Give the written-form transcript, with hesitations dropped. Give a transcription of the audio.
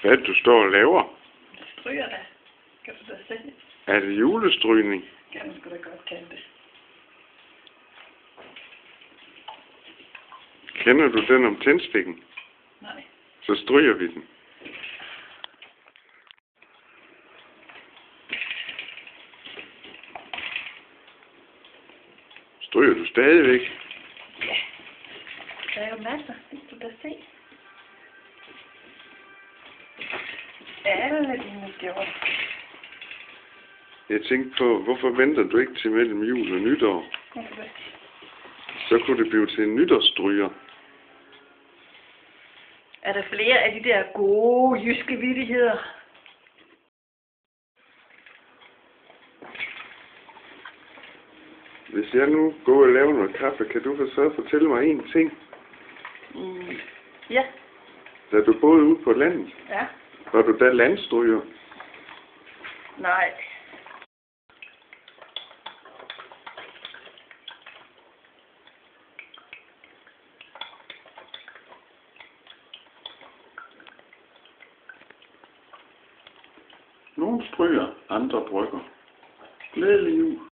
Hvad er det, du står og laver? Stryger da. Kan du da se? Er det julestrygning? Kan man sgu da godt kalde det. Kender du den om tændstikken? Nej. Så stryger vi den. Stryger du stadigvæk? Ja. Der er jo masser, det kan du da se. Alle dine skjorter. Jeg tænkte på, hvorfor venter du ikke til mellem jul og nytår? Hvorfor det? Så kunne det blive til en nytårsstryger. Er der flere af de der gode jyske vittigheder? Hvis jeg nu går og laver noget kaffe, kan du så fortælle mig en ting? Ja. Da du boede ude på landet, Ja. var du da landstryger? Nej. Nogle stryger, andre brygger. Glædelig jul.